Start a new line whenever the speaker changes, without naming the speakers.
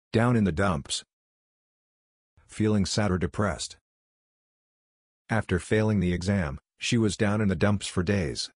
Down in the dumps. Feeling sad or depressed. After failing the exam, she was down in the dumps for days.